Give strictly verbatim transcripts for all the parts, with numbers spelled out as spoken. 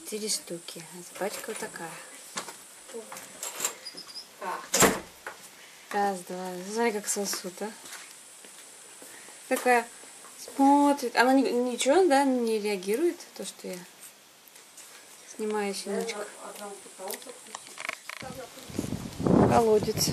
четыре штуки. Пачка вот такая. Раз, два. Смотри, как сосуд, а. Такая смотрит. Она ни, ничего, да, не реагирует, то, что я снимаю щеночка. Колодец.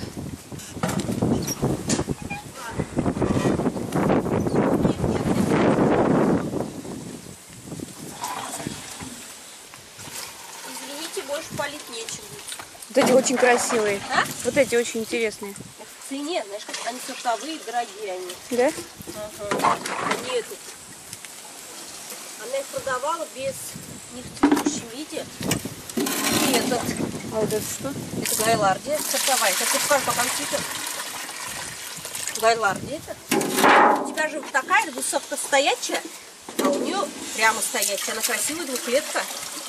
Извините, больше полить нечем. Вот эти очень красивые. А? Вот эти очень интересные. В цене, знаешь, как они сортовые, дорогие они. Да? Ага. Они этот. Она их продавала без них в цветущем виде. И этот. А вот это что? Это гайлардия сортовая. Сейчас я покажу, пока цветет. Гайлардия это. У тебя же такая высотка стоячая, а у нее прямо стоячая. Она красивая, двухлетка.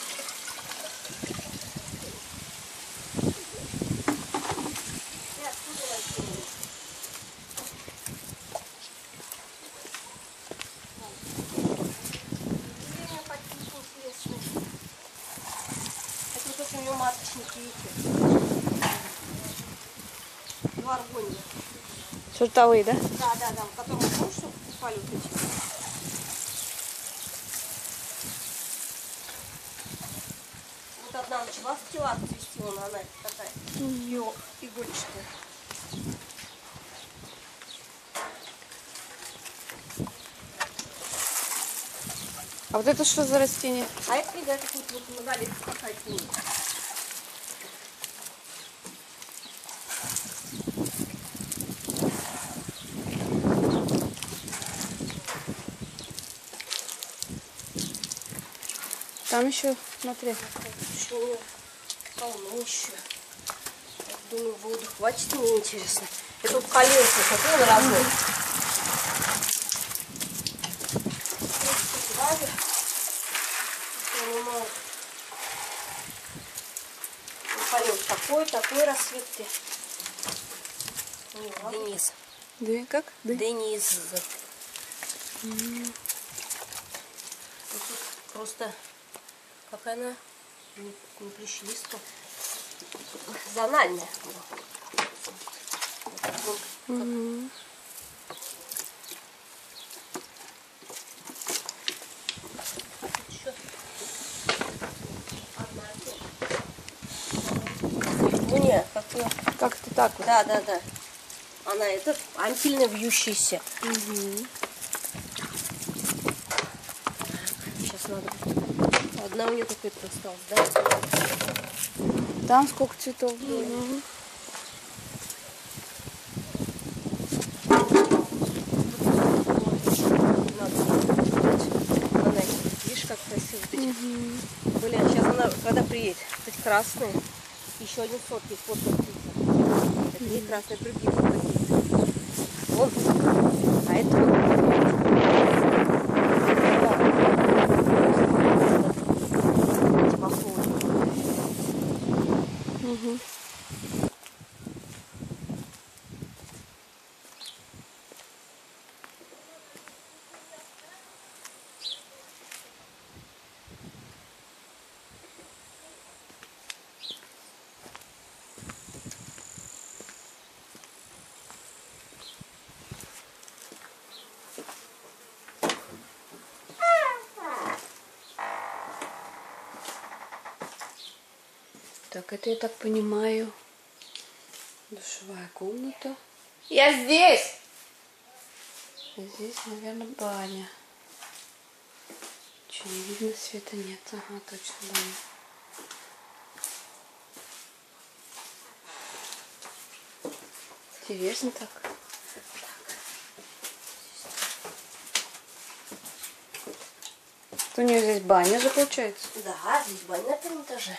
У нее маточники, видите? Два аргония. Сортовые, да? Да, да, да. Которые, помнишь, что купали вот эти? Вот одна начала стеллар цвести, вон она такая. Ее игольчатая. А вот это что за растение? А это, видно, какую-то вот многолетку какая-то. Там еще, смотри. Еще полно еще. Я думаю, воду хватит, мне интересно. Это вот коленца, какой он размер? Такой, такой расцветки. Денис. Да, как? Да. Денис. Mm. Просто какая она не, не плещелистка. Зональная. Вот, mm-hmm. Нет, как-то как-то так вот. Да, да, да. Она это ампильно вьющаяся. Угу. Сейчас надо. Одна у нее какая-то осталась, да? Там сколько цветов было. Угу. Видишь, как красиво. Угу. Блин, сейчас она, когда приедет, кстати, красные. Еще один сорт есть, вот тут. Это не красные, другие какие-то. Вон. А это угу. Так, это я так понимаю. Душевая комната. Я здесь! Здесь, наверное, баня. Че, не видно, света нет. Ага, точно баня. Интересно так. У нее здесь баня же получается? Да, здесь баня на первом этаже.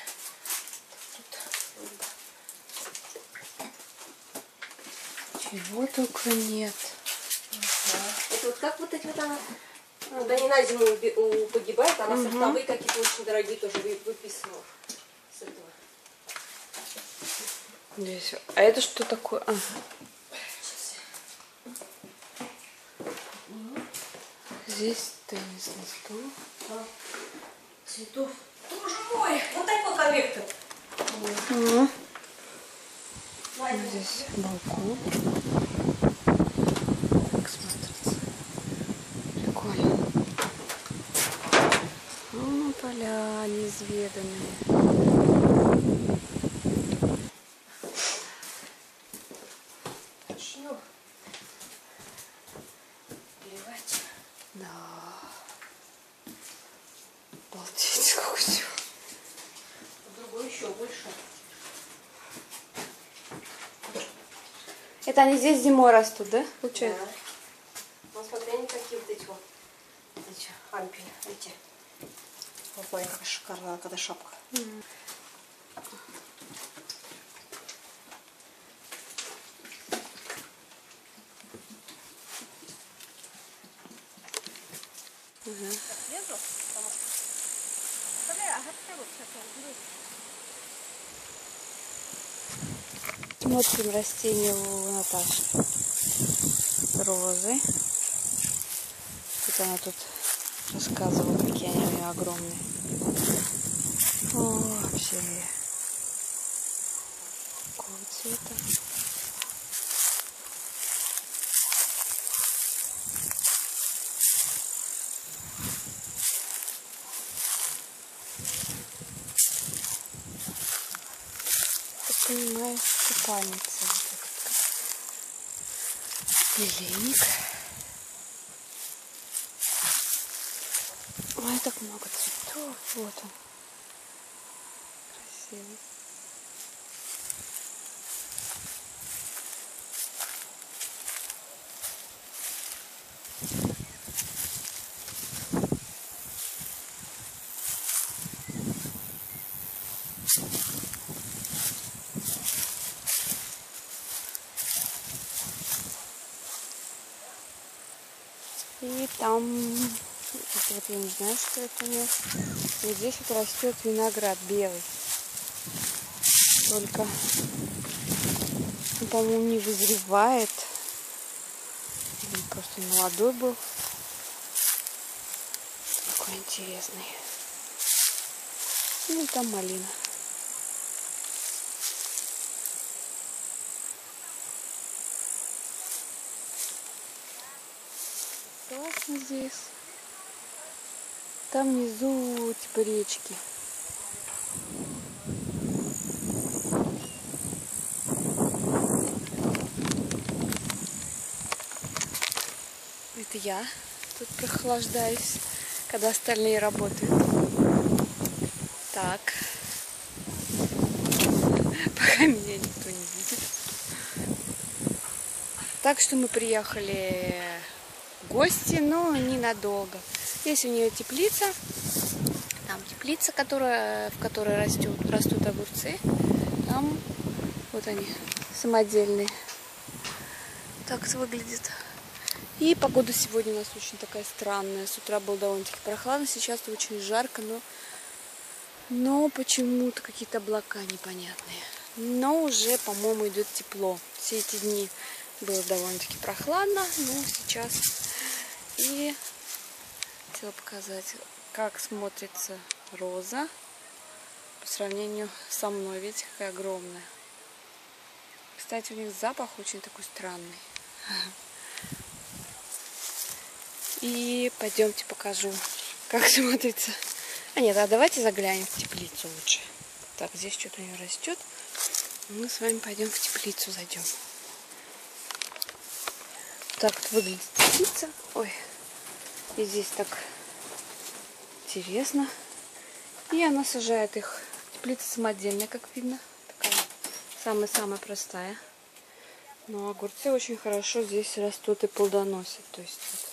Чего только нет. Ага. Это вот как вот эти вот она, вот они на зиму погибают, она угу. Сортовые какие-то очень дорогие тоже выписывала с этого. Здесь. А это что такое? Ага. Здесь теннисный стол. А, цветов тоже Ой, вот такой конвектор. Угу. Здесь балкон. Так смотрится. Прикольно. О, поля неизведанные. Начнем поливать. Да. Обалдеть, сколько всего. Другой еще больше. Это они здесь зимой растут, да? Получается? Да. Ну, смотри, они какие вот эти вот. Эти ампели, эти. Вот смотри, как шикарно, когда шапка. Mm. Угу. Лезу, потому что... Смотри, ага, вот сейчас я Смотрим растения у Наташи. Розы. Вот она тут рассказывала, какие они у нее огромные. О, вообще. Какого цвета. Я понимаю, купальница. Лилейник. Ой, так много цветов. Вот он. Красивый. И там, это вот я не знаю, что это у меня. Вот здесь вот растет виноград белый. Только, он, по-моему, не вызревает. Или просто молодой был. Такой интересный. Ну и там малина. Классно здесь. Там внизу типа речки. Это я тут прохлаждаюсь, когда остальные работают. Так. Пока меня никто не видит. Так что мы приехали в гости, но ненадолго. Здесь у нее теплица. Там теплица, которая, в которой растут, растут огурцы. Там вот они, самодельные. Так это выглядит. И погода сегодня у нас очень такая странная. С утра было довольно-таки прохладно, сейчас очень жарко, но, но почему-то какие-то облака непонятные. Но уже, по-моему, идет тепло. Все эти дни было довольно-таки прохладно, но сейчас. И хотела показать, как смотрится роза по сравнению со мной. Видите, какая огромная. Кстати, у них запах очень такой странный. И пойдемте покажу, как смотрится. А нет, а давайте заглянем в теплицу лучше. Так, здесь что-то у нее растет. Мы с вами пойдем в теплицу, зайдем. Так вот выглядит теплица. Ой, и здесь так интересно. И она сажает их. Теплица самодельная, как видно. Такая самая-самая простая. Но огурцы очень хорошо здесь растут и плодоносят. То есть вот.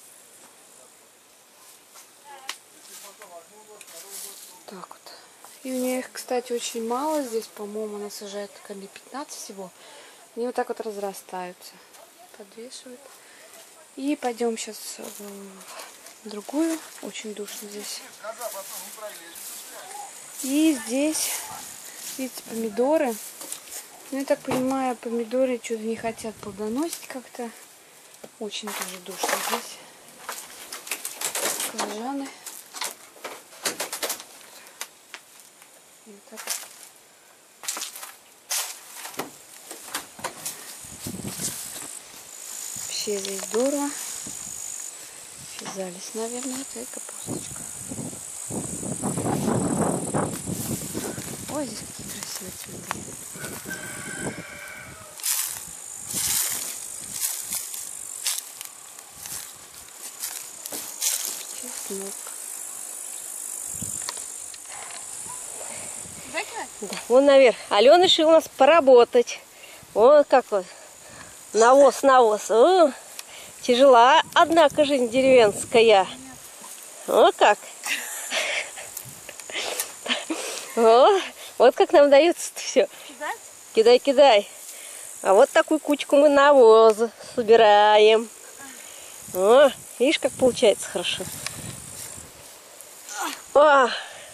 Так вот. И у нее их, кстати, очень мало. Здесь, по-моему, она сажает камни пятнадцать всего. Они вот так вот разрастаются. Подвешивают. И пойдем сейчас в другую. Очень душно здесь. И здесь, видите, помидоры. Ну, я так понимаю, помидоры что-то не хотят плодоносить как-то. Очень тоже душно здесь. Баклажаны. Так. Вообще здесь здорово. Вязались, наверное, это и капусточка. Ой, здесь какие красивые цветы. Чеснок. Да, вон наверх. Алена решила у нас поработать. Вот как вот. Навоз, навоз. О, тяжела, однако, жизнь деревенская. Вот как. О, вот как нам дается все. Кидай, кидай. А вот такую кучку мы навоза собираем. О, видишь, как получается хорошо. О,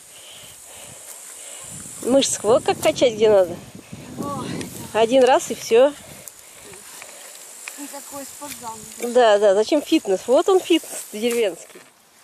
мышцы вот как качать где надо. Один раз и все. Никакой спортзал. Да, да, зачем фитнес? Вот он фитнес деревенский.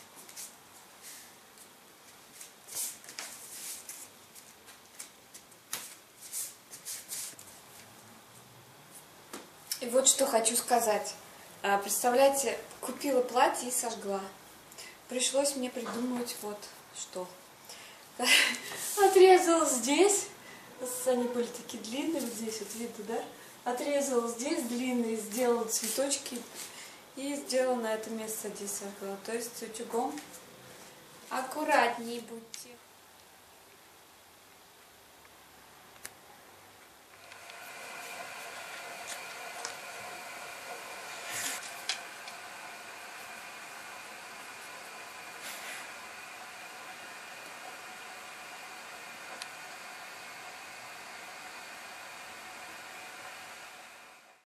И вот что хочу сказать. Представляете, купила платье и сожгла. Пришлось мне придумать вот что. Отрезала здесь. Они были такие длинные, вот здесь вот видно, да? Отрезала здесь длинные, сделала цветочки и сделала на это место здесь сожгла. То есть утюгом аккуратнее будьте.